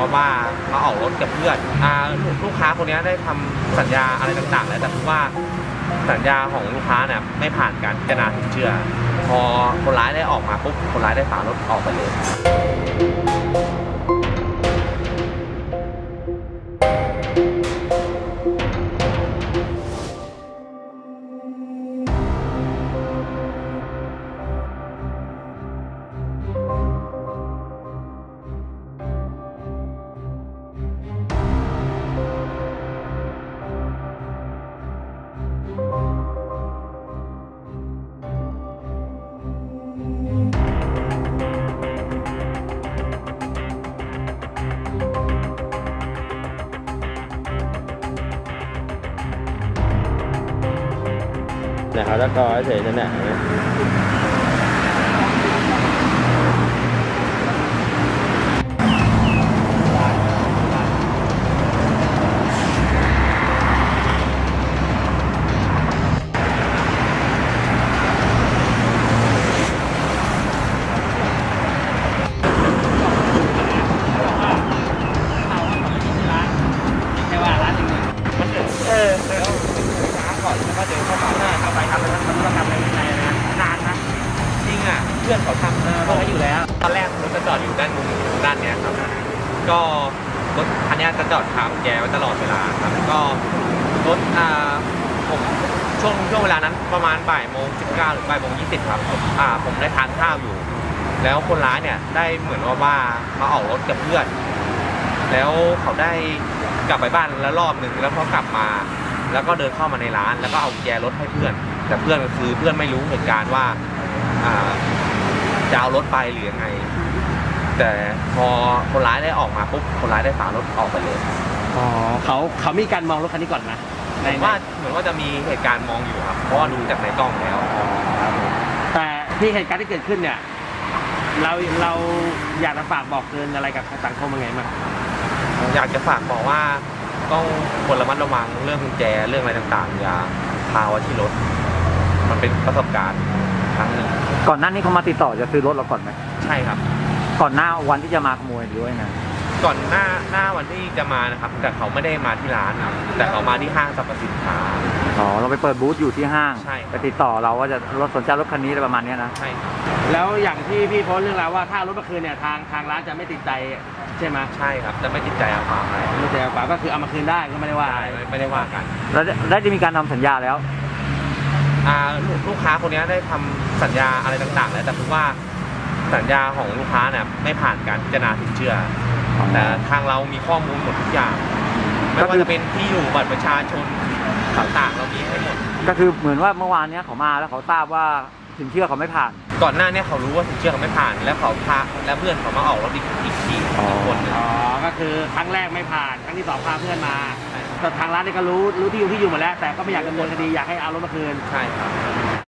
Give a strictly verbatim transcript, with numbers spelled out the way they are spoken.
ว่าว่ามาออกรถกับเพื่อนอ่าลูกค้าคนนี้ได้ทำสัญญาอะไรต่างๆแล้วแต่คือว่าสัญญาของลูกค้าเนี่ยไม่ผ่านการพิจารณาสินเชื่อพอคนร้ายได้ออกมาปุ๊บคนร้ายได้ฝารถออกไปเลยนะครับแล้วก็เฉยๆนั่นแหละเออแล้วช้าก่อนแล้วก็เดินเข้ามาหน้าเข้าไปทำแล้วมันก็ทำอะไรไม่ได้นะนานนะจริงอ่ะเพื่อนเขาทำเออเขาอยู่แล้วตอนแรกรถจะจอดอยู่ด้านมุมด้านเนี้ยครับก็รถคันนี้จะจอดถามแกไว้ตลอดเวลาครับก็รถอ่าผมช่วงช่วงเวลานั้นประมาณบ่ายโมงสิบเก้าหรือบ่ายโมงยี่สิบครับผมอ่าผมได้ทานข้าวอยู่แล้วคนร้ายเนี่ยได้เหมือนว่าว่ามาออกรถกับเพื่อนแล้วเขาได้กลับไปบ้านแล้วรอบหนึ่งแล้วเขากลับมาแล้วก็เดินเข้ามาในร้านแล้วก็เอากุญแจรถให้เพื่อนแต่เพื่อนก็คือเพื่อนไม่รู้เหตุการณ์ว่าจะเอารถไปหรือยังไงแต่พอคนร้ายได้ออกมาปุ๊บคนร้ายได้ฝารถออกไปเลยอ๋อเขาเขามีการมองรถคันนี้ก่อนนะในว่าเหมือนว่าจะมีเหตุการณ์มองอยู่ครับเพราะว่าดูจากในกล้องแล้วแต่ที่เหตุการณ์ที่เกิดขึ้นเนี่ยเราเราอยากจะฝากบอกเตือนอะไรกับสังคมยังไงบ้างอยากจะฝากบอกว่าต้องควรระมัดระวังเรื่องกุญแจเรื่องอะไรต่างๆอย่าพาไว้ที่รถมันเป็นประสบการณ์ครั้งหนึ่งก่อนหน้านี้เขามาติดต่อจะซื้อรถเราก่อนไหมใช่ครับก่อนหน้าวันที่จะมาขโมยด้วยนะก่อนหน้าหน้าวันที่จะมานะครับแต่เขาไม่ได้มาที่ร้านครับแต่เขามาที่ห้างสรรพสินค้าอ๋อเราไปเปิดบูธอยู่ที่ห้างใช่ไปติดต่อเราว่าจะรถสนใจรถคันนี้อะไรประมาณนี้นะใช่แล้วอย่างที่พี่โพสต์เรื่องราวว่าถ้ารถมาคืนเนี่ยทางทางร้านจะไม่ติดใจใช่ไหมใช่ครับจะไม่ติดใจเอาความอะไรไม่ติดใจเอาความก็คือเอามาคืนได้ก็ไม่ได้ว่าไม่ได้ว่ากันแล้วได้จะมีการทำสัญญาแล้วอ่าลูกค้าคนนี้ได้ทำสัญญาอะไรต่างๆแล้วแต่คือว่าสัญญาของลูกค้าเนี่ยไม่ผ่านการพิจารณาสินเชื่อแต่ทางเรามีข้อมูลหมดทุกอย่างไม่ว่าจะเป็นที่อยู่บัตรประชาชนต่างๆเรามีให้หมดก็คือเหมือนว่าเมื่อวานนี้เขามาแล้วเขาทราบว่าสินเชื่อเขาไม่ผ่านก่อนหน้านี้เขารู้ว่าสินเชื่อเขาไม่ผ่านแล้วเขาพาแล้วเพื่อนเขามาออกรถอีกอีกทีอีกคนนึงอ๋อก็คือครั้งแรกไม่ผ่านครั้งที่สองพาเพื่อนมาแต่ทางร้านนี่ก็รู้รู้ที่อยู่ที่อยู่หมดแล้วแต่ก็ไม่อยากดำเนินคดีอยากให้เอารถมาคืนใช่ครับ